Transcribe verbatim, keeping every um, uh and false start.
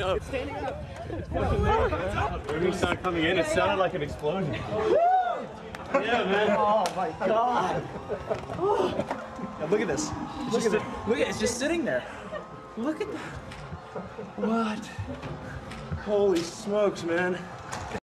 up. It's standing up. When we started coming in, it sounded like an explosion. Yeah, man. Oh my god. Now look at this. Look at it. Look at it. It's just sitting there. Look at that. What? Holy smokes, man.